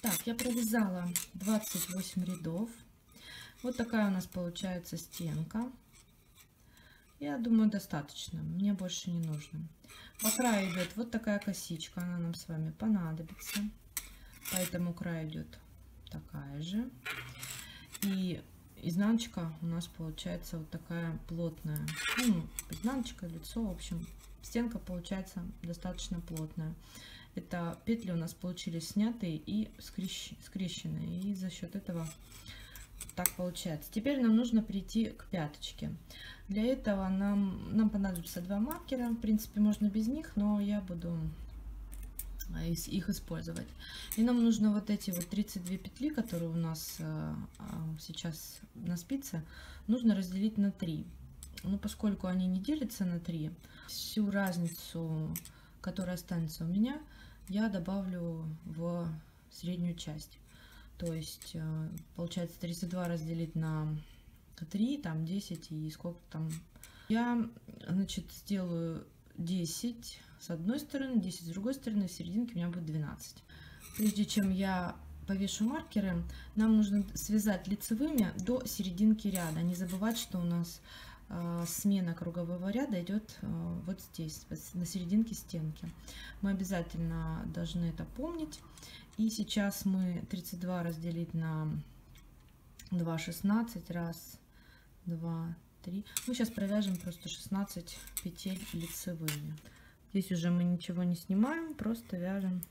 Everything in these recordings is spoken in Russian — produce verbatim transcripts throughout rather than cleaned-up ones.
Так, я провязала двадцать восемь рядов. Вот такая у нас получается стенка. Я думаю, достаточно. Мне больше не нужно. По краю идет вот такая косичка. Она нам с вами понадобится. По этому краю идет такая же. И изнаночка у нас получается вот такая плотная. Ну, изнаночка, лицо, в общем, стенка получается достаточно плотная. Это петли у нас получились снятые и скрещ... скрещенные. И за счет этого так получается. Теперь нам нужно прийти к пяточке. Для этого нам, нам понадобится два маркера. В принципе, можно без них, но я буду их использовать. И нам нужно вот эти вот тридцать две петли, которые у нас а, а, сейчас на спице, нужно разделить на три. Но поскольку они не делятся на три, всю разницу, которая останется у меня, я добавлю в среднюю часть. То есть получается тридцать два разделить на три, там десять и сколько там. Я, значит, сделаю десять с одной стороны, десять с другой стороны, в серединке у меня будет двенадцать. Прежде чем я повешу маркеры, нам нужно связать лицевыми до серединки ряда. Не забывать, что у нас э, смена кругового ряда идет э, вот здесь, на серединке стенки. Мы обязательно должны это помнить. И сейчас мы тридцать два разделить на два, шестнадцать. Раз, два, три. Мы сейчас провяжем просто шестнадцать петель лицевыми. Здесь уже мы ничего не снимаем, просто вяжем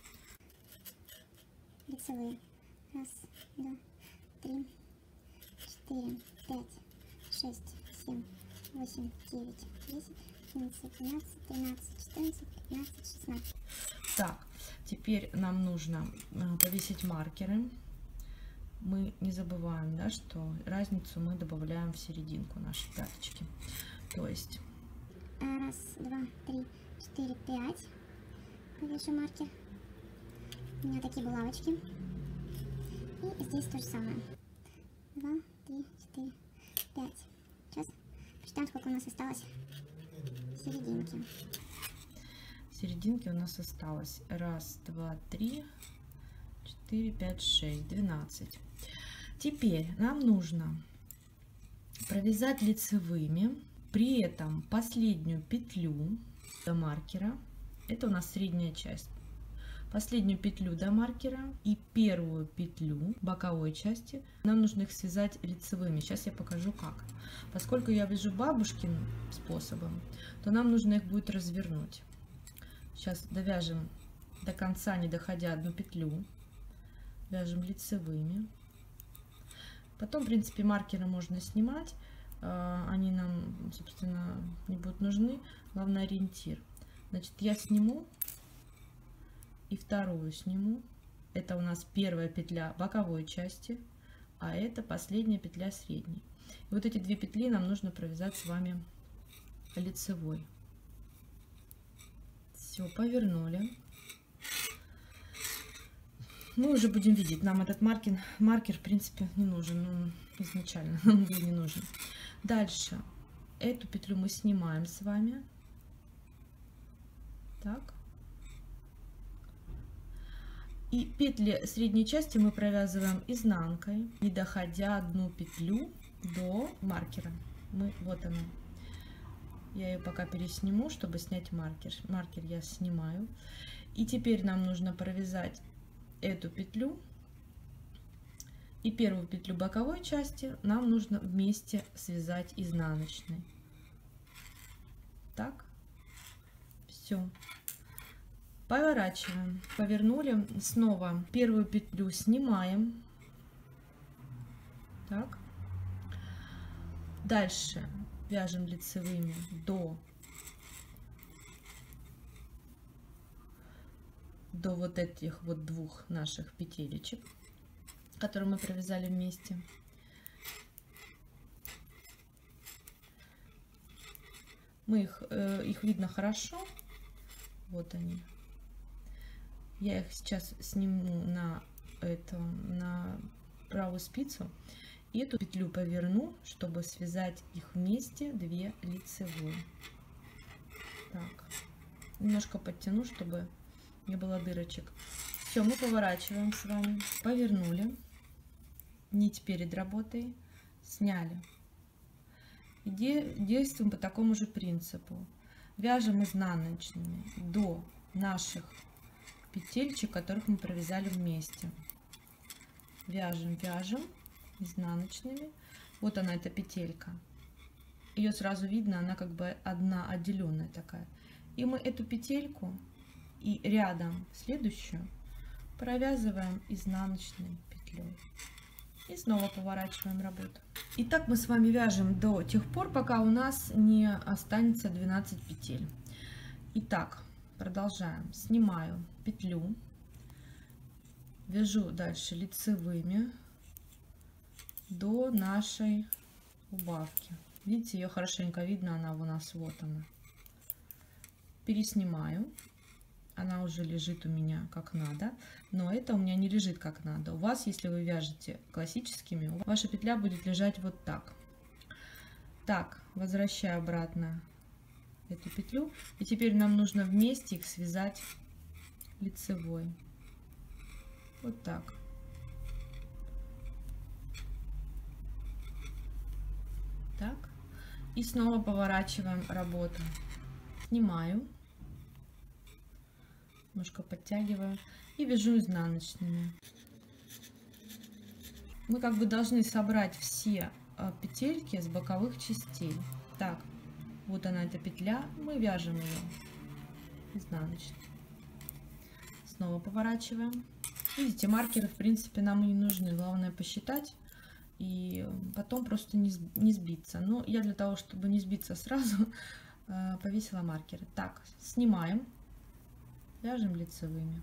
лицевые. Раз, два, три, четыре, пять, шесть, семь, восемь, девять, десять, одиннадцать, двенадцать, тринадцать, четырнадцать, пятнадцать, шестнадцать. Так, теперь нам нужно повесить маркеры. Мы не забываем, да, что разницу мы добавляем в серединку нашей пяточки. То есть раз, два, три, четыре, пять. Повешу маркер. У меня такие булавочки. И здесь то же самое. Два, три, четыре, пять. Сейчас посчитаем, сколько у нас осталось в серединке. В серединке у нас осталось раз, два, три, четыре, пять, шесть, двенадцать. Теперь нам нужно провязать лицевыми, при этом последнюю петлю до маркера, это у нас средняя часть, последнюю петлю до маркера и первую петлю боковой части, нам нужно их связать лицевыми. Сейчас я покажу как. Поскольку я вяжу бабушкиным способом, то нам нужно их будет развернуть. Сейчас довяжем до конца, не доходя одну петлю, вяжем лицевыми. Потом, в принципе, маркеры можно снимать, они нам, собственно, не будут нужны. Главное ориентир. Значит, я сниму и вторую сниму. Это у нас первая петля боковой части, а это последняя петля средней. И вот эти две петли нам нужно провязать с вами лицевой. Все, повернули. Мы уже будем видеть, нам этот маркер, маркер в принципе не нужен, он изначально нам был не нужен. Дальше эту петлю мы снимаем с вами. Так. И петли средней части мы провязываем изнанкой, не доходя одну петлю до маркера. Мы, вот она. Я ее пока пересниму, чтобы снять маркер. Маркер я снимаю. И теперь нам нужно провязать эту петлю и первую петлю боковой части нам нужно вместе связать изнаночной. Так, все. Поворачиваем, повернули, снова первую петлю снимаем. Так. Дальше вяжем лицевыми до до вот этих вот двух наших петелечек, которые мы провязали вместе. Мы их, э, их видно хорошо. Вот они. Я их сейчас сниму на эту, на правую спицу и эту петлю поверну, чтобы связать их вместе, две лицевые. Так, немножко подтяну, чтобы не было дырочек. Все, мы поворачиваем с вами, повернули нить перед работой, сняли. И действуем по такому же принципу. Вяжем изнаночными до наших петельчик, которых мы провязали вместе. Вяжем, вяжем изнаночными. Вот она, эта петелька. Ее сразу видно, она как бы одна отделенная такая. И мы эту петельку и рядом следующую провязываем изнаночной петлей. И снова поворачиваем работу. И так мы с вами вяжем до тех пор, пока у нас не останется двенадцать петель. Итак, продолжаем. Снимаю петлю, вяжу дальше лицевыми до нашей убавки. Видите, ее хорошенько видно, она у нас вот она. Переснимаю. Она уже лежит у меня как надо, но это у меня не лежит как надо. У вас, если вы вяжете классическими, ваша петля будет лежать вот так. Так, возвращаю обратно эту петлю. И теперь нам нужно вместе их связать лицевой. Вот так. Так. И снова поворачиваем работу. Снимаю. Немножко подтягиваю и вяжу изнаночными. Мы как бы должны собрать все петельки с боковых частей. Так, вот она, эта петля, мы вяжем ее изнаночной. Снова поворачиваем. Видите, маркеры в принципе нам и не нужны, главное посчитать и потом просто не сбиться. Но я для того, чтобы не сбиться сразу, повесила маркеры. Так, снимаем. Вяжем лицевыми.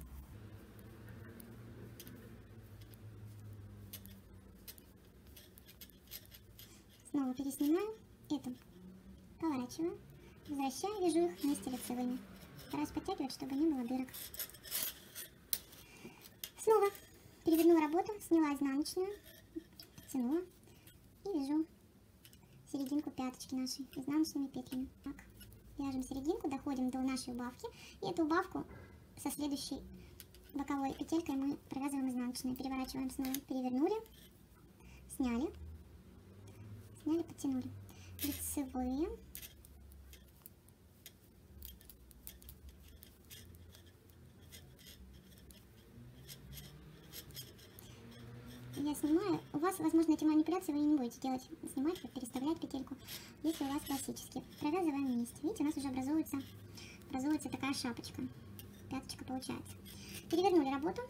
Снова переснимаю это, поворачиваю, возвращаю, вяжу их вместе лицевыми. Стараюсь подтягивать, чтобы не было дырок. Снова перевернула работу, сняла изнаночную, тянула и вяжу серединку пяточки нашей изнаночными петлями. Так, вяжем серединку, доходим до нашей убавки, и эту убавку со следующей боковой петелькой мы провязываем изнаночные. Переворачиваем снова, перевернули, сняли, сняли, подтянули. Лицевые. Я снимаю. У вас, возможно, эти манипуляции вы не будете делать, снимать, переставлять петельку, если у вас классические. Провязываем вместе. Видите, у нас уже образуется, образуется такая шапочка. Пяточка получается. Перевернули работу.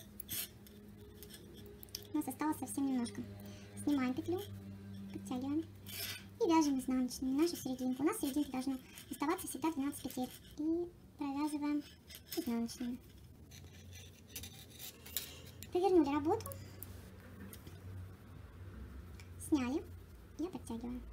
У нас осталось совсем немножко. Снимаем петлю, подтягиваем и вяжем изнаночными нашу серединку. У нас в серединке должно оставаться всегда двенадцать петель. И провязываем изнаночными. Повернули работу. Сняли. Я подтягиваю.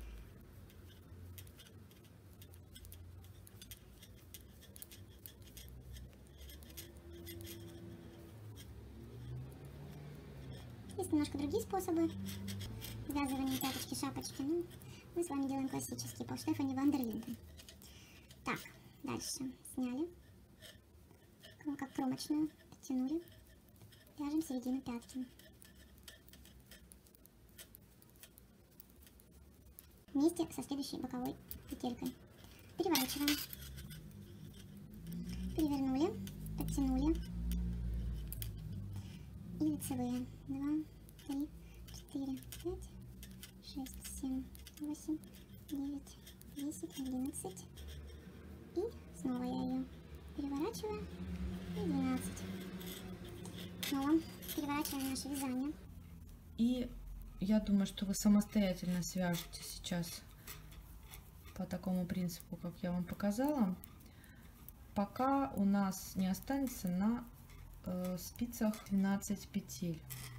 Есть немножко другие способы связывания пяточки, шапочки. Ну, мы с вами делаем классический по Штефани Вандерлинде. Так, дальше сняли, как кромочную, подтянули, вяжем середину пятки. Вместе со следующей боковой петелькой. Переворачиваем. Перевернули, подтянули. И лицевые. Два, три, четыре, пять, шесть, семь, восемь, девять, десять, одиннадцать. И снова я ее переворачиваю. И двенадцать. Снова переворачиваем наше вязание. И я думаю, что вы самостоятельно свяжете сейчас по такому принципу, как я вам показала, пока у нас не останется на э, спицах двенадцать петель.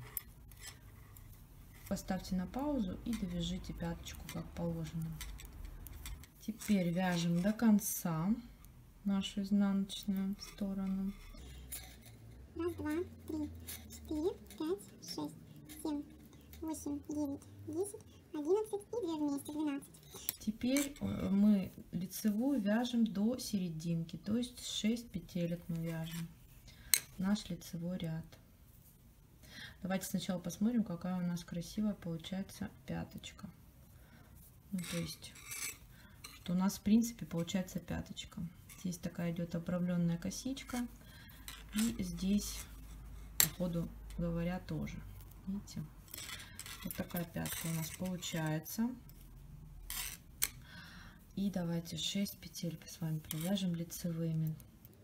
Поставьте на паузу и довяжите пяточку как положено. Теперь вяжем до конца нашу изнаночную сторону. Раз, два, три, четыре, пять, шесть, семь, восемь, девять, десять, одиннадцать и две вместе, двенадцать. Теперь мы лицевую вяжем до серединки, то есть шесть петелек мы вяжем. наш лицевой ряд. Давайте сначала посмотрим, какая у нас красивая получается пяточка. Ну, то есть, что у нас в принципе получается пяточка. Здесь такая идет обрамленная косичка. И здесь, по ходу говоря, тоже. Видите? Вот такая пятка у нас получается. И давайте шесть петель с вами провяжем лицевыми.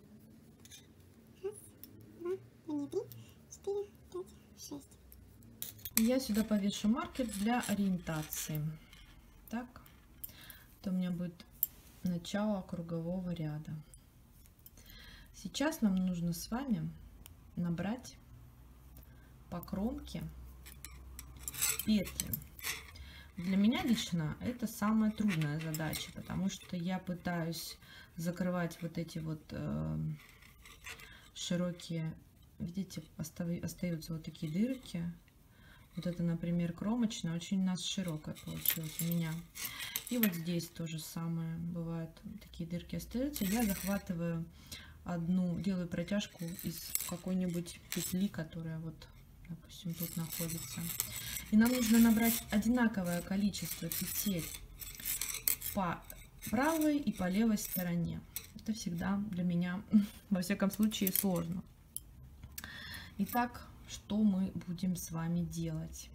Раз, два, три, четыре, пять, шесть. Я сюда повешу маркер для ориентации. Так, это у меня будет начало кругового ряда. Сейчас нам нужно с вами набрать по кромке петли. Для меня лично это самая трудная задача, потому что я пытаюсь закрывать вот эти вот э, широкие, видите, остаются вот такие дырки. Вот это, например, кромочная, очень у нас широкая получилась у меня. И вот здесь то же самое, бывают такие дырки остаются. Я захватываю одну, делаю протяжку из какой-нибудь петли, которая вот, допустим, тут находится. И нам нужно набрать одинаковое количество петель по правой и по левой стороне. Это всегда для меня, во всяком случае, сложно. Итак, что мы будем с вами делать?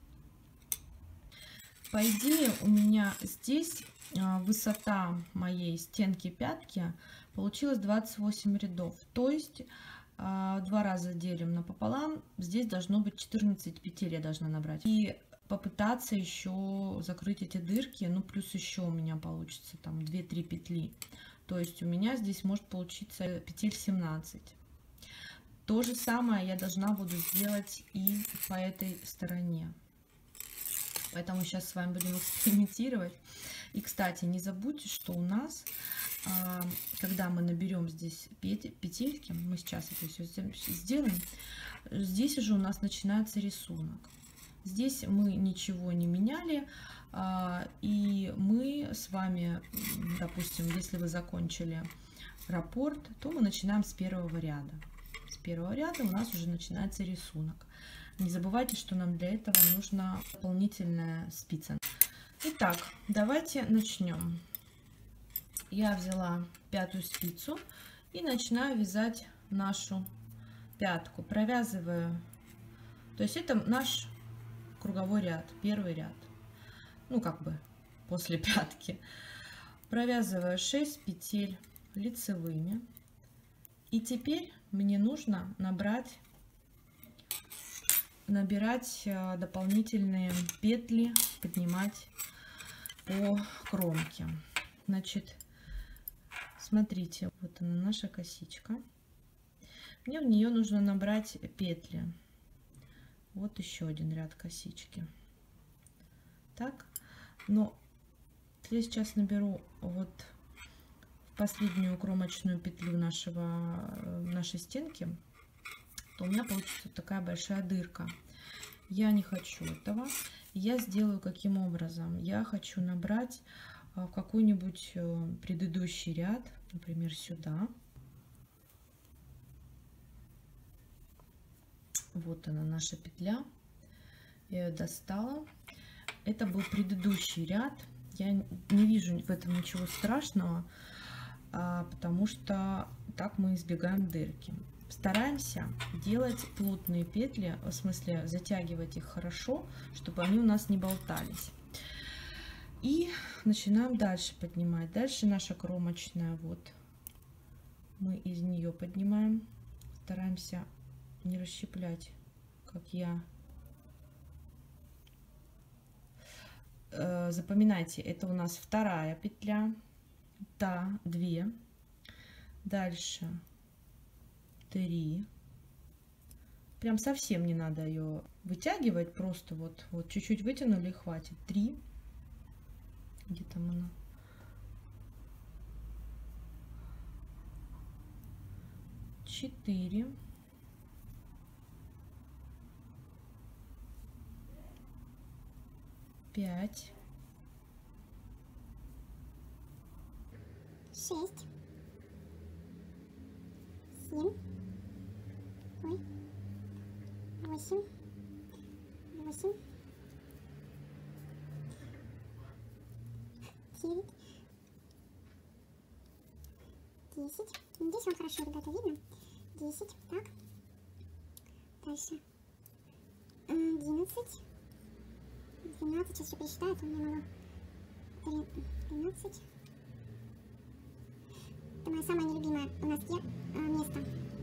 По идее, у меня здесь высота моей стенки пятки получилось двадцать восемь рядов. То есть два раза делим напополам, здесь должно быть четырнадцать петель я должна набрать. И попытаться еще закрыть эти дырки, ну плюс еще у меня получится там две-три петли. То есть у меня здесь может получиться петель семнадцать. То же самое я должна буду сделать и по этой стороне. Поэтому сейчас с вами будем экспериментировать. И, кстати, не забудьте, что у нас, когда мы наберем здесь петельки, мы сейчас это все сделаем, здесь уже у нас начинается рисунок. Здесь мы ничего не меняли, и мы с вами, допустим, если вы закончили раппорт, то мы начинаем с первого ряда. С первого ряда у нас уже начинается рисунок. Не забывайте, что нам для этого нужна дополнительная спица. Итак, давайте начнем. Я взяла пятую спицу и начинаю вязать нашу пятку. Провязываю, то есть это наш круговой ряд, первый ряд. Ну, как бы после пятки. Провязываю шесть петель лицевыми. И теперь мне нужно набрать, набирать дополнительные петли, поднимать по кромке. Значит, смотрите, вот она наша косичка. Мне в нее нужно набрать петли. Вот еще один ряд косички. Так, но я сейчас наберу вот последнюю кромочную петлю нашего, нашей стенки, то у меня получится такая большая дырка. Я не хочу этого. Я сделаю каким образом? Я хочу набрать в какой-нибудь предыдущий ряд, например, сюда. Вот она, наша петля. Я ее достала. Это был предыдущий ряд. Я не вижу в этом ничего страшного, потому что так мы избегаем дырки. Стараемся делать плотные петли, в смысле затягивать их хорошо, чтобы они у нас не болтались. И начинаем дальше поднимать. Дальше наша кромочная, вот мы из нее поднимаем. Стараемся не расщеплять, как я. Запоминайте, это у нас вторая петля. Да, две. Дальше три. Прям совсем не надо ее вытягивать, просто вот вот чуть-чуть вытянули и хватит. Три. Где там она? Четыре. Пять. Шесть. Семь. Ой. восемь, восемь, девять, десять. Здесь вам хорошо, ребята, видно? десять, так. Дальше. одиннадцать, двенадцать, сейчас еще пересчитаю, то мне мало. тринадцать. Это мое самое нелюбимое у нас э, место.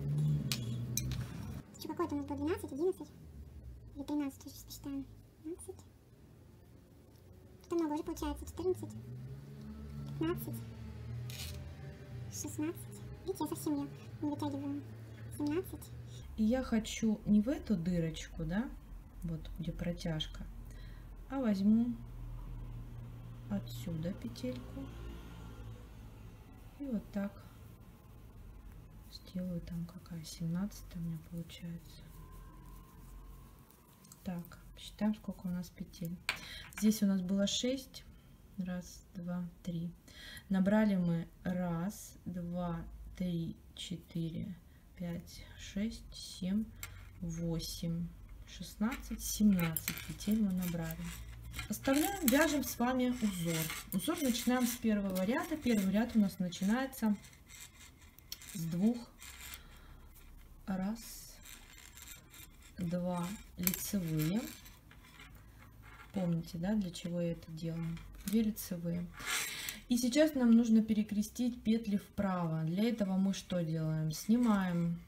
Что, какое-то у нас было двенадцать, одиннадцать или тринадцать, сейчас посчитаем. двенадцать. Тут много уже получается. четырнадцать, пятнадцать, шестнадцать. Видите, я совсем ее не вытягиваю. семнадцать. И я хочу не в эту дырочку, да, вот где протяжка, а возьму отсюда петельку и вот так сделаю. Там какая, семнадцатая у меня получается. Так, считаем, сколько у нас петель. Здесь у нас было шесть. Раз, два, три. Набрали мы раз, два, три, четыре, пять, шесть, семь, восемь, шестнадцать, семнадцать петель мы набрали. Оставляем, вяжем с вами узор. Узор начинаем с первого ряда. Первый ряд у нас начинается с двух. Раз, два лицевые. Помните, да, для чего я это делаю? Две лицевые. И сейчас нам нужно перекрестить петли вправо. Для этого мы что делаем? Снимаем,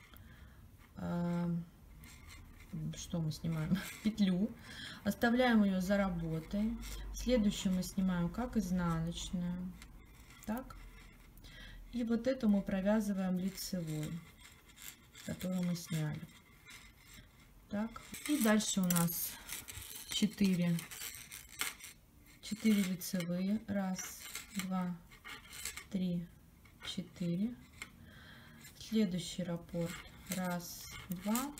э, что мы снимаем? Петлю. Оставляем ее за работой. Следующую мы снимаем как изнаночную. Так. И вот эту мы провязываем лицевой, которую мы сняли. Так. И дальше у нас четыре. четыре лицевые. Раз, два, три, четыре. Следующий раппорт. Раз, два.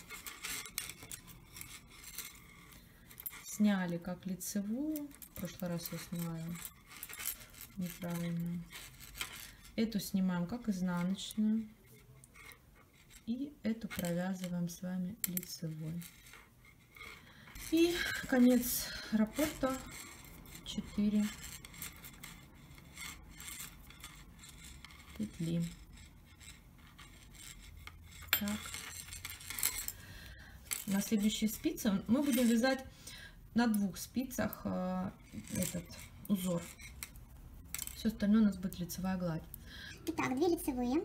Сняли как лицевую. В прошлый раз я сняла неправильно. Эту снимаем как изнаночную. И эту провязываем с вами лицевой. И конец раппорта. четыре петли. Так. На следующей спице мы будем вязать на двух спицах э, этот узор. Все остальное у нас будет лицевая гладь. Итак, две лицевые.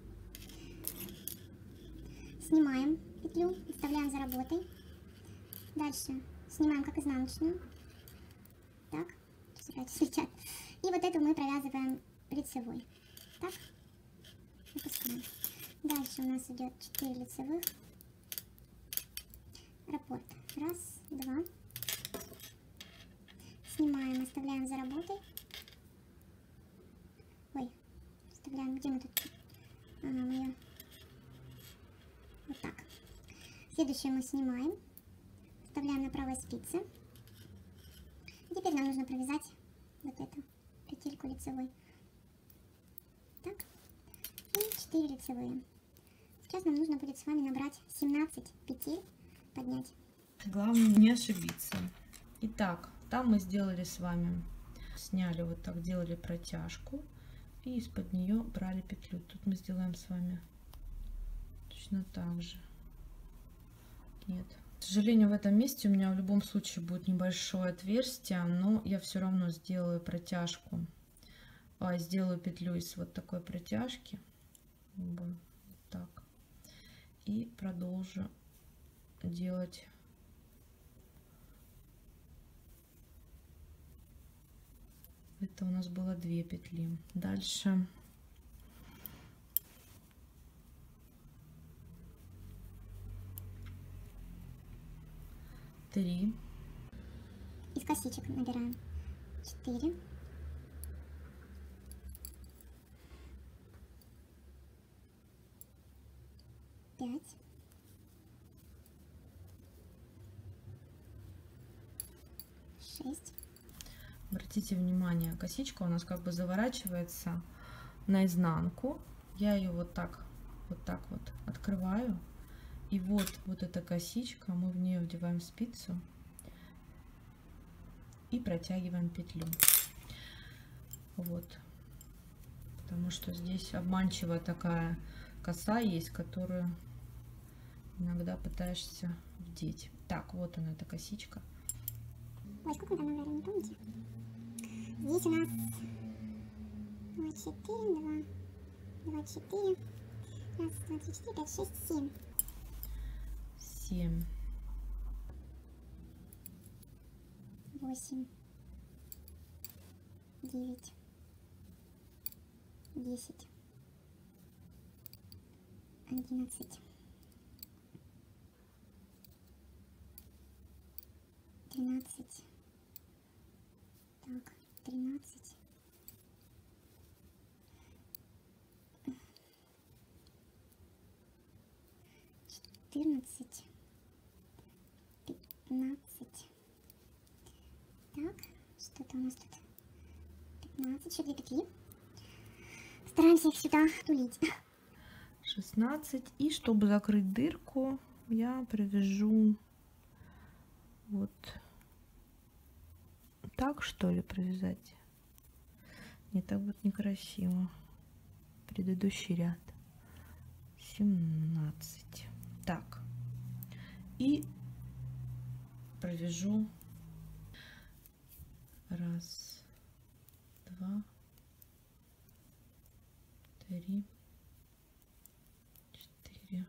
Снимаем петлю, оставляем за работой. Дальше снимаем как изнаночную. Так, слетят. И вот эту мы провязываем лицевой. Так, опускаем. Дальше у нас идет четыре лицевых. Раппорт. Раз, два. Снимаем, оставляем за работой. Ой, оставляем, где мы тут? Ага, мы ее... Вот так. Следующую мы снимаем. Вставляем на правой спице. Теперь нам нужно провязать вот эту петельку лицевой. Так. И четыре лицевые. Сейчас нам нужно будет с вами набрать семнадцать петель, поднять. Главное не ошибиться. Итак, там мы сделали с вами, сняли вот так, делали протяжку и из-под нее брали петлю. Тут мы сделаем с вами точно так же. Нет. К сожалению, в этом месте у меня в любом случае будет небольшое отверстие, но я все равно сделаю протяжку, а, сделаю петлю из вот такой протяжки, вот так, и продолжу делать это. У нас было две петли. Дальше три. Из косичек набираем четыре. Пять. Шесть. Обратите внимание, косичка у нас как бы заворачивается наизнанку. Я ее вот так, вот так вот открываю И вот, вот эта косичка, мы в нее вдеваем спицу и протягиваем петлю. Вот. Потому что здесь обманчивая такая коса есть, которую иногда пытаешься вдеть. Так, вот она, эта косичка. Ой, сколько мы там набрали, не помните? Здесь у нас два, четыре, два, два, четыре, раз, два, три, четыре, пять, шесть, семь. семь. Восемь. Девять. Десять. Одиннадцать. Тринадцать. Так, тринадцать. Четырнадцать. Пятнадцать. Так, что-то у нас тут. Пятнадцать, еще две петли. Стараемся их сюда тулить. шестнадцать. И чтобы закрыть дырку, я привяжу вот так, что ли, провязать. Не так будет некрасиво. Предыдущий ряд. семнадцать. Так. И провяжу раз, два, три, четыре,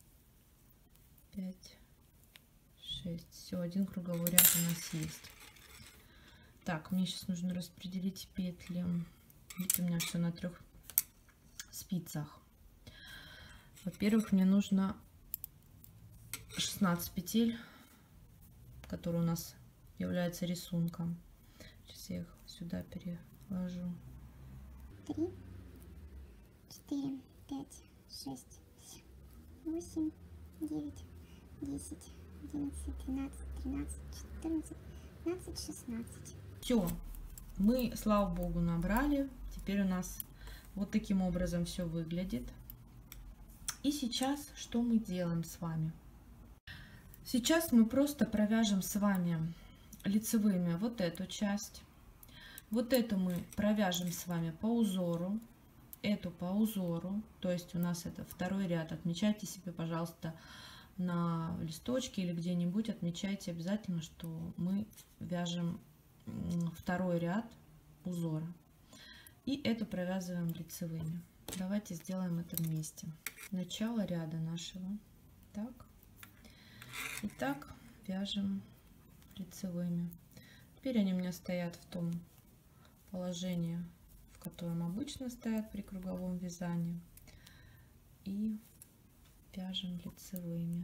пять, шесть. Все, один круговой ряд у нас есть. Так, мне сейчас нужно распределить петли. Видите, у меня все на трех спицах. Во-первых, мне нужно шестнадцать петель, которые у нас являются рисунком. Сейчас я их сюда переложу. Три, четыре, пять, шесть, восемь, девять, десять, одиннадцать, двенадцать, тринадцать, четырнадцать, пятнадцать, шестнадцать. Все, мы, слава богу, набрали. Теперь у нас вот таким образом все выглядит. И сейчас что мы делаем с вами? Сейчас мы просто провяжем с вами лицевыми вот эту часть. Вот эту мы провяжем с вами по узору. Эту по узору. То есть у нас это второй ряд. Отмечайте себе, пожалуйста, на листочке или где-нибудь. Отмечайте обязательно, что мы вяжем второй ряд узора. И эту провязываем лицевыми. Давайте сделаем это вместе. Начало ряда нашего. Так. Итак, вяжем лицевыми. Теперь они у меня стоят в том положении, в котором обычно стоят при круговом вязании. И вяжем лицевыми.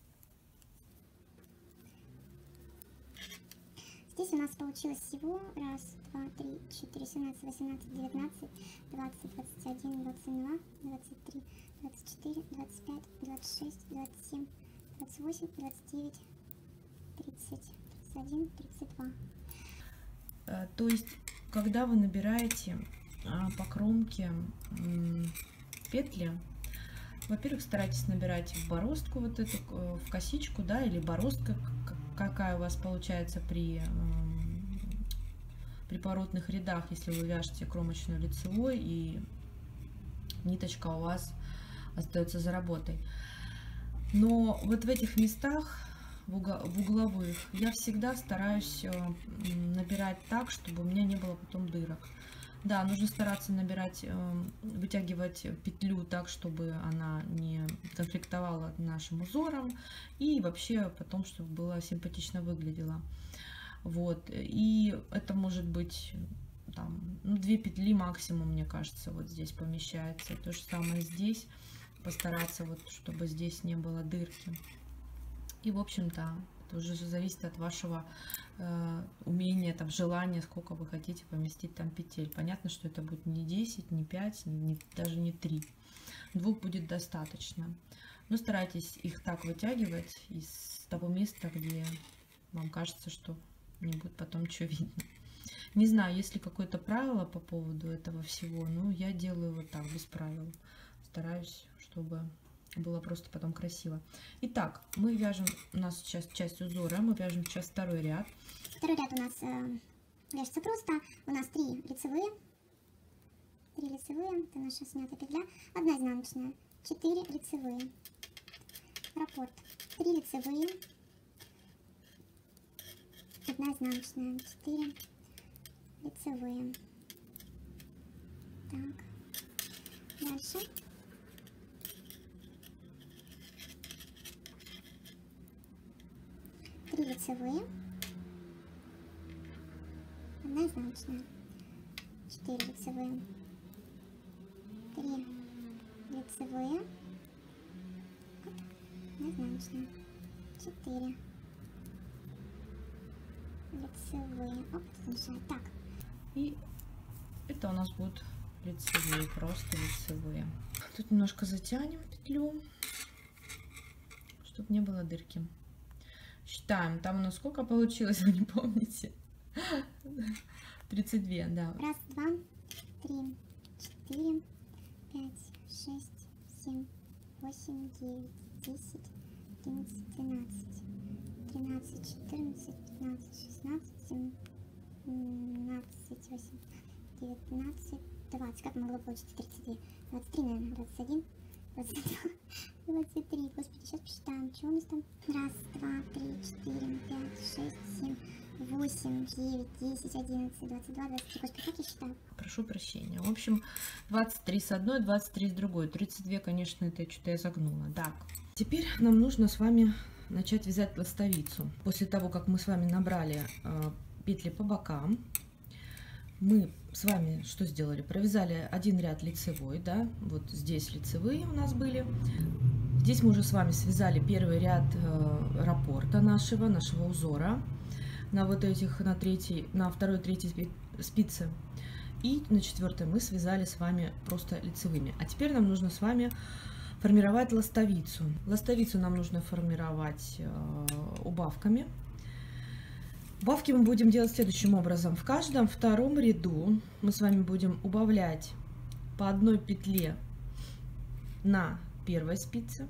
Здесь у нас получилось всего раз, два, три, четыре, семнадцать, восемнадцать, девятнадцать, двадцать, двадцать один, двадцать два, двадцать три, двадцать четыре, двадцать пять, двадцать шесть, двадцать семь, двадцать восемь, двадцать девять, тридцать, тридцать один, тридцать два. То есть, когда вы набираете по кромке петли, во-первых, старайтесь набирать в бороздку вот эту, в косичку, да, или бороздка, какая у вас получается при при поворотных рядах, если вы вяжете кромочную лицевой и ниточка у вас остается за работой. Но вот в этих местах, в угловых, я всегда стараюсь набирать так, чтобы у меня не было потом дырок. Да, нужно стараться набирать, вытягивать петлю так, чтобы она не конфликтовала нашим узором, и вообще потом, чтобы было симпатично выглядело. Вот, и это может быть там, ну, две петли максимум, мне кажется, вот здесь помещается. То же самое здесь, постараться вот, чтобы здесь не было дырки. И, в общем-то, это уже зависит от вашего э, умения, там, желания, сколько вы хотите поместить там петель. Понятно, что это будет не десять, не пять, не, даже не три. Двух будет достаточно. Но старайтесь их так вытягивать из того места, где вам кажется, что не будет потом ничего видно. Не знаю, есть ли какое-то правило по поводу этого всего, но я делаю вот так, без правил. Стараюсь, чтобы было просто потом красиво. Итак, мы вяжем, у нас сейчас часть узора, мы вяжем сейчас второй ряд. Второй ряд у нас э, вяжется просто. У нас три лицевые. Три лицевые, это наша снятая петля. Одна изнаночная. Четыре лицевые. Раппорт. Три лицевые. Одна изнаночная. Четыре лицевые. Так. Дальше. Три лицевые. Одна изнаночная. Четыре лицевые. Три лицевые. Оп, одна изнаночная. Четыре лицевые. Оп, тут мешает. Так. И это у нас будут лицевые, просто лицевые. Тут немножко затянем петлю, чтобы не было дырки. Считаем, там у нас сколько получилось, вы не помните? тридцать два, да. Раз, два, три, четыре, пять, шесть, семь, восемь, девять, десять, одиннадцать, двенадцать, тринадцать, четырнадцать, пятнадцать, шестнадцать, семнадцать, восемь, девятнадцать, двадцать. Как могло получиться тридцать два? двадцать три, наверное, двадцать один, двадцать два, двадцать три. Господи, сейчас посчитаем, что у нас там? Раз, два, три, четыре, пять, шесть, семь, восемь, девять, десять, одиннадцать, двадцать два, двадцать три. Господи, как я считаю? Прошу прощения. В общем, двадцать три с одной, двадцать три с другой. тридцать два, конечно, это что-то я загнула. Так, теперь нам нужно с вами начать вязать ластовицу. После того, как мы с вами набрали э, петли по бокам, мы с вами что сделали? Провязали один ряд лицевой, да, вот здесь лицевые у нас были. Здесь мы уже с вами связали первый ряд э, раппорта нашего, нашего узора на вот этих, на третьей, на второй, третьей спице. И на четвертой мы связали с вами просто лицевыми. А теперь нам нужно с вами формировать ластовицу. Ластовицу нам нужно формировать э, убавками. Убавки мы будем делать следующим образом. В каждом втором ряду мы с вами будем убавлять по одной петле на первой спице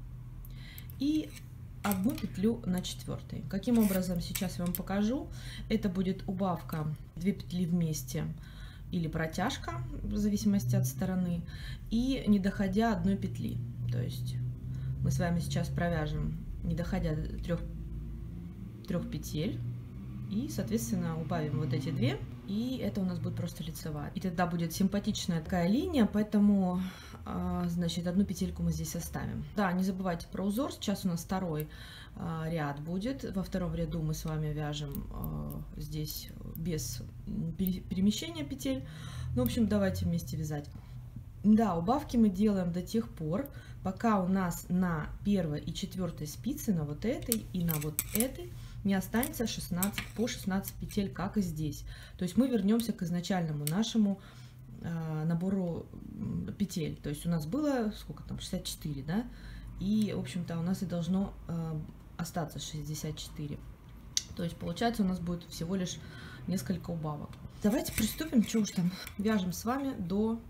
и одну петлю на четвертой. Каким образом, сейчас я вам покажу. Это будет убавка две петли вместе или протяжка, в зависимости от стороны, и не доходя одной петли. То есть мы с вами сейчас провяжем, не доходя трех, трех петель, и, соответственно, убавим вот эти две, и это у нас будет просто лицевая. И тогда будет симпатичная такая линия, поэтому, значит, одну петельку мы здесь оставим. Да, не забывайте про узор. Сейчас у нас второй ряд будет. Во втором ряду мы с вами вяжем здесь без перемещения петель. Ну, в общем, давайте вместе вязать. Да, убавки мы делаем до тех пор, пока у нас на первой и четвертой спице, на вот этой и на вот этой, не останется шестнадцать по шестнадцать петель, как и здесь. То есть мы вернемся к изначальному нашему э, набору петель. То есть у нас было, сколько там, шестьдесят четыре, да? И, в общем-то, у нас и должно э, остаться шестьдесят четыре. То есть, получается, у нас будет всего лишь несколько убавок. Давайте приступим, что уж там, вяжем с вами до,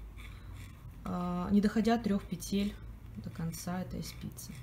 э, не доходя трех петель до конца этой спицы.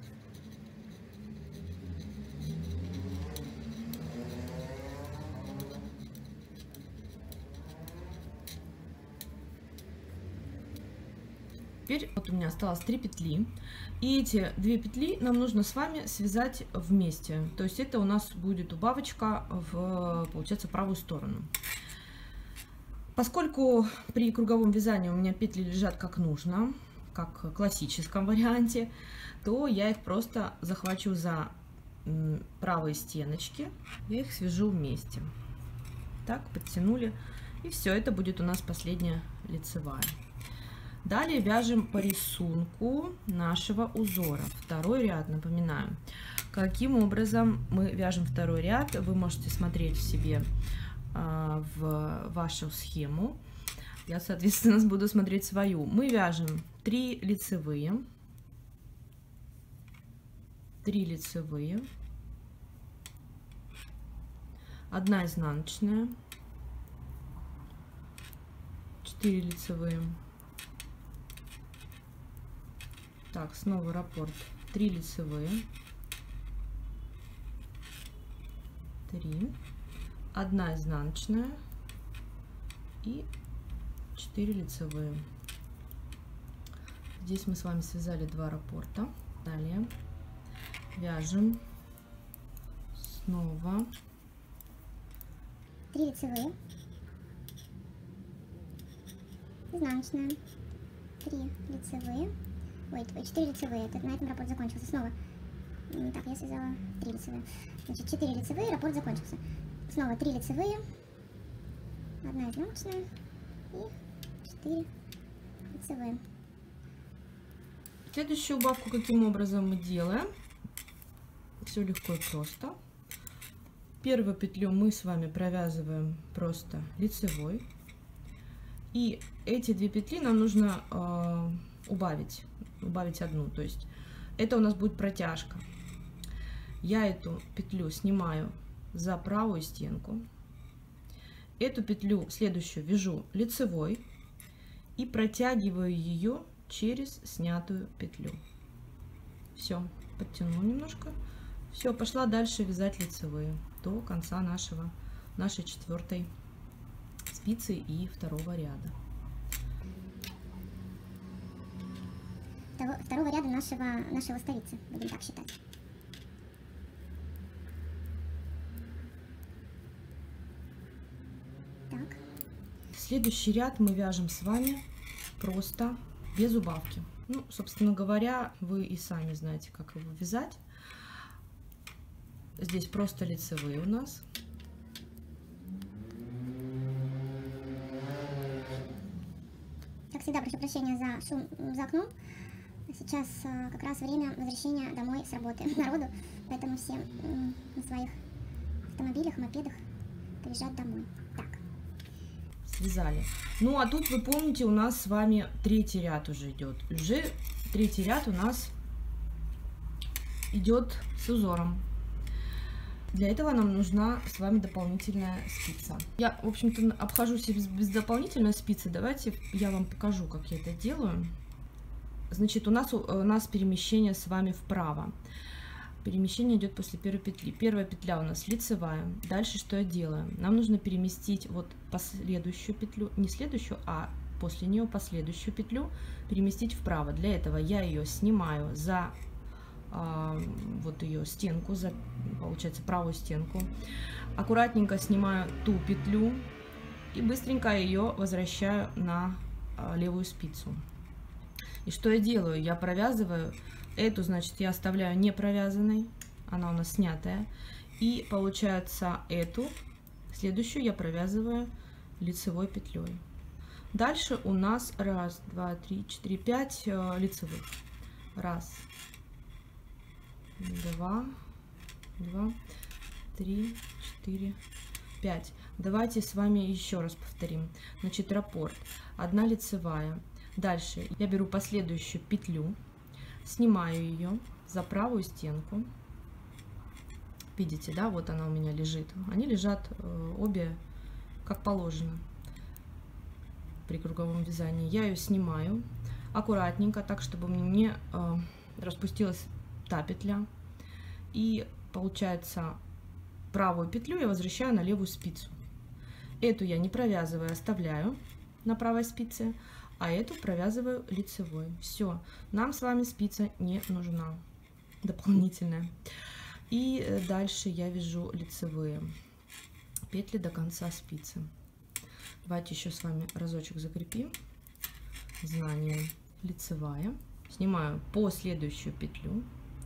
Теперь вот у меня осталось три петли, и эти две петли нам нужно с вами связать вместе. То есть это у нас будет убавочка в, получается, правую сторону. Поскольку при круговом вязании у меня петли лежат как нужно, как в классическом варианте, то я их просто захвачу за правые стеночки, я их свяжу вместе. Так, подтянули, и все, это будет у нас последняя лицевая. Далее вяжем по рисунку нашего узора. Второй ряд, напоминаю. Каким образом мы вяжем второй ряд, вы можете смотреть в себе э, в вашу схему. Я, соответственно, буду смотреть свою. Мы вяжем три лицевые, три лицевые, одна изнаночная, четыре лицевые, Так, снова раппорт. три лицевые. три. одна изнаночная. И четыре лицевые. Здесь мы с вами связали два раппорта. Далее вяжем снова три лицевые, изнаночная, три лицевые, ой, четыре лицевые, это на этом раппорт закончился. Снова, так, я связала три лицевые, значит, четыре лицевые, раппорт закончился. Снова три лицевые, одна изнаночная и четыре лицевые. Следующую убавку каким образом мы делаем? Все легко и просто. Первую петлю мы с вами провязываем просто лицевой. И эти две петли нам нужно э, убавить. Убавить одну. То есть это у нас будет протяжка. Я эту петлю снимаю за правую стенку. Эту петлю следующую вяжу лицевой. И протягиваю ее через снятую петлю. Все, подтянула немножко. Все, пошла дальше вязать лицевые до конца нашего нашей четвертой спицы и второго ряда. Второго, второго ряда нашего нашей ластовицы, будем так считать. Так. Следующий ряд мы вяжем с вами просто без убавки. Ну, собственно говоря, вы и сами знаете, как его вязать. Здесь просто лицевые у нас. Как всегда, прошу прощения за шум за окном. Сейчас как раз время возвращения домой с работы народу, поэтому все на своих автомобилях, мопедах приезжают домой. Так. Связали. Ну, а тут, вы помните, у нас с вами третий ряд уже идет. Уже третий ряд у нас идет с узором. Для этого нам нужна с вами дополнительная спица. Я, в общем-то, обхожусь без, без дополнительной спицы. Давайте я вам покажу, как я это делаю. Значит, у нас, у нас перемещение с вами вправо. Перемещение идет после первой петли. Первая петля у нас лицевая. Дальше что я делаю? Нам нужно переместить вот последующую петлю, не следующую, а после нее последующую петлю переместить вправо. Для этого я ее снимаю за а, вот ее стенку, за, получается, правую стенку. Аккуратненько снимаю ту петлю и быстренько ее возвращаю на а, левую спицу. И что я делаю? Я провязываю. Эту, значит, я оставляю не провязанной, она у нас снятая. И получается эту, следующую я провязываю лицевой петлей. Дальше у нас раз, два, три, четыре, пять э, лицевых. Раз, два, два, три, четыре, пять. Давайте с вами еще раз повторим. Значит, раппорт. Одна лицевая. Дальше я беру последующую петлю. Снимаю ее за правую стенку. Видите, да, вот она у меня лежит. Они лежат э, обе как положено при круговом вязании. Я ее снимаю аккуратненько, так, чтобы мне не э, распустилась та петля. И получается, правую петлю я возвращаю на левую спицу. Эту я не провязываю, оставляю на правой спице. А эту провязываю лицевой. Все, нам с вами спица не нужна дополнительная. И дальше я вяжу лицевые петли до конца спицы. Давайте еще с вами разочек закрепим. Знание лицевая. Снимаю последующую петлю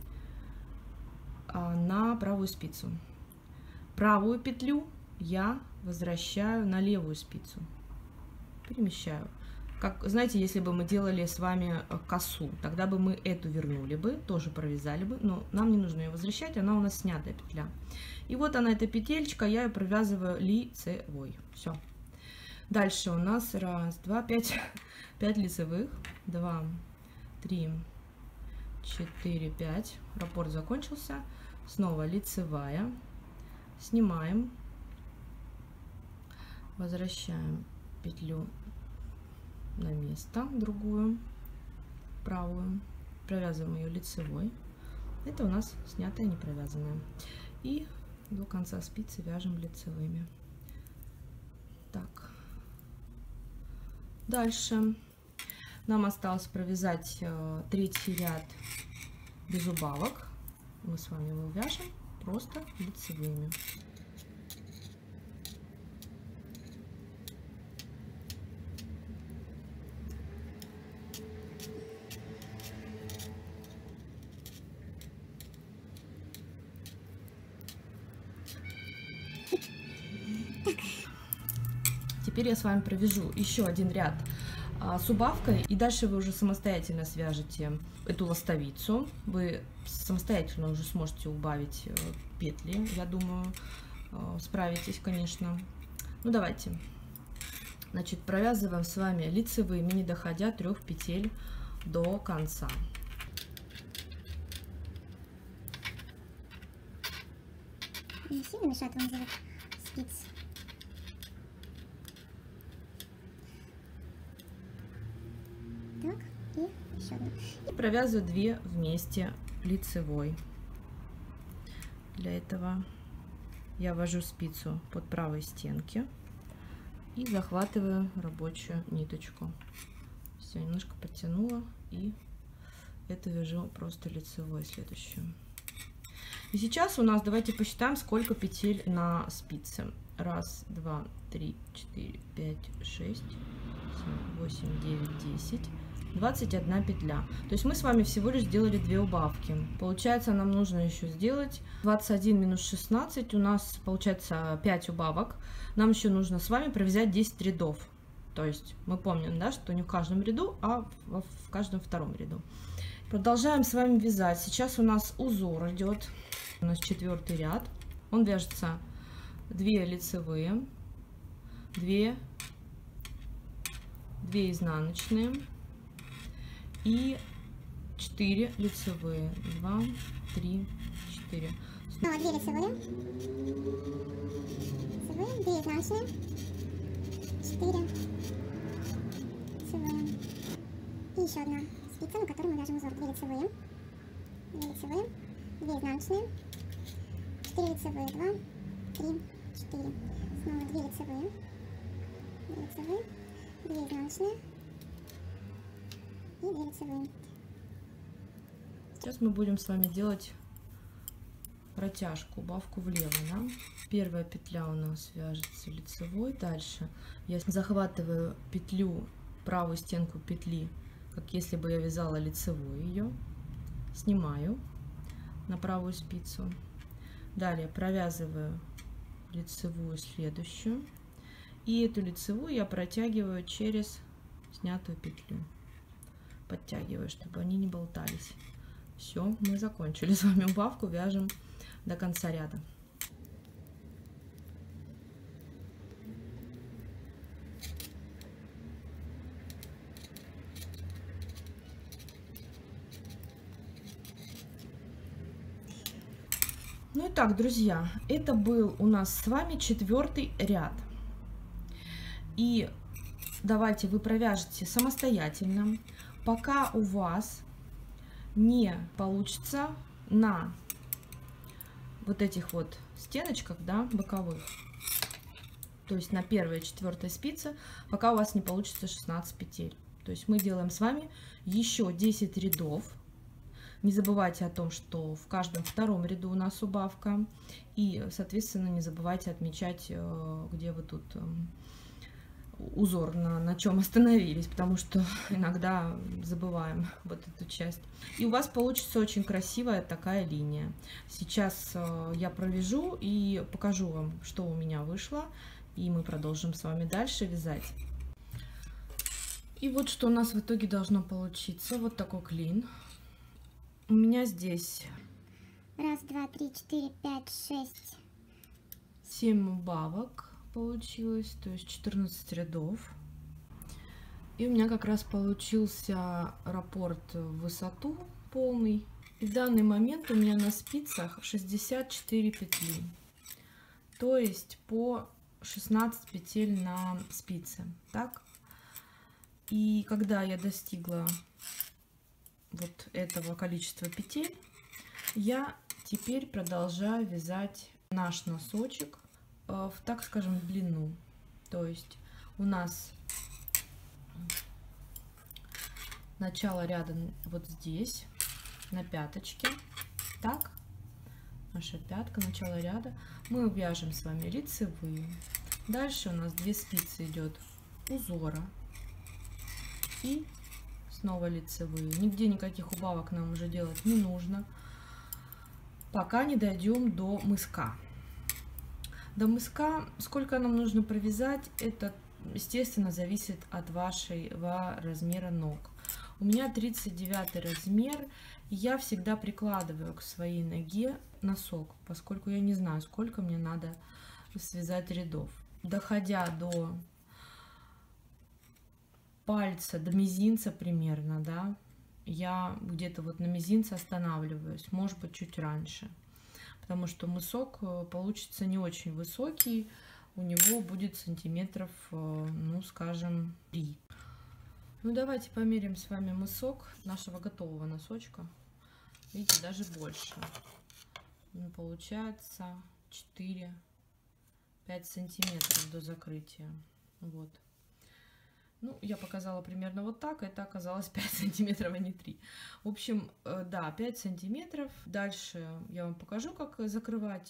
на правую спицу. Правую петлю я возвращаю на левую спицу. Перемещаю. Как, знаете, если бы мы делали с вами косу, тогда бы мы эту вернули бы, тоже провязали бы, но нам не нужно ее возвращать, она у нас снятая петля. И вот она, эта петелька, я ее провязываю лицевой. Все. Дальше у нас раз, два, пять, пять лицевых, два, три, четыре, пять. Раппорт закончился. Снова лицевая. Снимаем, возвращаем петлю на место, другую, правую, провязываем ее лицевой. Это у нас снятая, не провязанная. И до конца спицы вяжем лицевыми. Так. Дальше нам осталось провязать э, третий ряд без убавок. Мы с вами его вяжем просто лицевыми. Теперь я с вами провяжу еще один ряд а, с убавкой, и дальше вы уже самостоятельно свяжете эту ластовицу. Вы самостоятельно уже сможете убавить э, петли, я думаю, э, справитесь, конечно. Ну давайте. Значит, провязываем с вами лицевыми, не доходя трех петель до конца. Не сильно мешает вам делать спиц. Так, и еще одна. И провязываю две вместе лицевой. Для этого я ввожу спицу под правой стенки и захватываю рабочую ниточку. Все, немножко подтянула, и это вяжу просто лицевой следующую. И сейчас у нас, давайте посчитаем, сколько петель на спице. Раз, два, три, четыре, пять, шесть, семь, восемь, девять, десять. двадцать одна петля. То есть мы с вами всего лишь сделали две убавки. Получается, нам нужно еще сделать двадцать один минус шестнадцать. У нас получается пять убавок. Нам еще нужно с вами провязать десять рядов. То есть мы помним, да, что не в каждом ряду, а в, в каждом втором ряду. Продолжаем с вами вязать. Сейчас у нас узор идет. У нас четвертый ряд. Он вяжется две лицевые, две, две изнаночные и четыре лицевые. два, три, четыре. Снова две лицевые, лицевые, две изнаночные, четыре лицевые. И еще одна спица, на которой мы вяжем узор. Две лицевые, две лицевые, две изнаночные, четыре лицевые, два, три, четыре. Снова две лицевые, две лицевые, две изнаночные и две лицевые. Сейчас мы будем с вами делать протяжку, убавку влево, да? Первая петля у нас вяжется лицевой. Дальше я захватываю петлю, правую стенку петли, как если бы я вязала лицевую ее, снимаю на правую спицу. Далее провязываю лицевую следующую, и эту лицевую я протягиваю через снятую петлю, подтягиваю, чтобы они не болтались. Все, мы закончили с вами убавку, вяжем до конца ряда. Ну и так, друзья, это был у нас с вами четвертый ряд. И давайте вы провяжете самостоятельно, пока у вас не получится на вот этих вот стеночках, да, боковых, то есть на первой и четвертой спице, пока у вас не получится шестнадцать петель. То есть мы делаем с вами еще десять рядов. Не забывайте о том, что в каждом втором ряду у нас убавка, и, соответственно, не забывайте отмечать, где вы тут узор, на, на чем остановились, потому что иногда забываем вот эту часть. И у вас получится очень красивая такая линия. Сейчас я провяжу и покажу вам, что у меня вышло, и мы продолжим с вами дальше вязать. И вот что у нас в итоге должно получиться. Вот такой клин. У меня здесь Раз, два, три, четыре, пять, шесть. семь убавок получилось, то есть четырнадцать рядов. И у меня как раз получился раппорт в высоту полный. И в данный момент у меня на спицах шестьдесят четыре петли, то есть по шестнадцать петель на спице. Так? И когда я достигла вот этого количества петель я теперь продолжаю вязать наш носочек в, так скажем, длину. То есть у нас начало ряда вот здесь, на пяточке. Так, наша пятка, начало ряда. Мы вяжем с вами лицевые. Дальше у нас две спицы идет узора. И снова лицевые. Нигде никаких убавок нам уже делать не нужно, пока не дойдем до мыска. До мыска сколько нам нужно провязать, это, естественно, зависит от вашего размера ног. У меня тридцать девятый размер, и я всегда прикладываю к своей ноге носок, поскольку я не знаю, сколько мне надо связать рядов. Доходя до пальца, до мизинца примерно, да, я где-то вот на мизинце останавливаюсь, может быть, чуть раньше, потому что мысок получится не очень высокий, у него будет сантиметров, ну, скажем, три. Ну, давайте померим с вами мысок нашего готового носочка. Видите, даже больше. Ну, получается четыре-пять сантиметров до закрытия. Вот. Ну, я показала примерно вот так, это оказалось пять сантиметров, а не три. В общем, да, пять сантиметров. Дальше я вам покажу, как закрывать,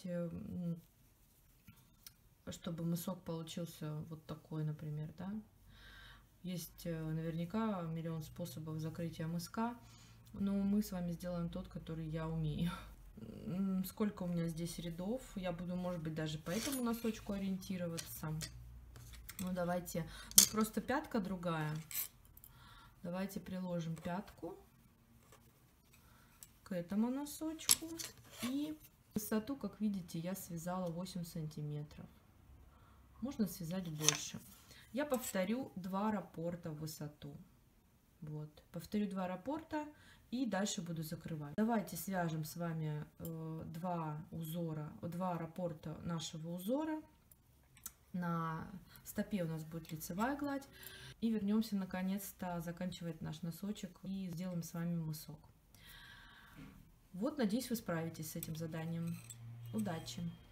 чтобы мысок получился вот такой, например, да. Есть наверняка миллион способов закрытия мыска, но мы с вами сделаем тот, который я умею. Сколько у меня здесь рядов, я буду, может быть, даже по этому носочку ориентироваться. Ну, давайте, ну, просто пятка другая. Давайте приложим пятку к этому носочку. И высоту, как видите, я связала восемь сантиметров. Можно связать больше. Я повторю два раппорта в высоту. Вот, повторю два раппорта и дальше буду закрывать. Давайте свяжем с вами э, два узора, два раппорта нашего узора. На стопе у нас будет лицевая гладь. И вернемся наконец-то заканчивать наш носочек и сделаем с вами мысок. Вот, надеюсь, вы справитесь с этим заданием. Удачи!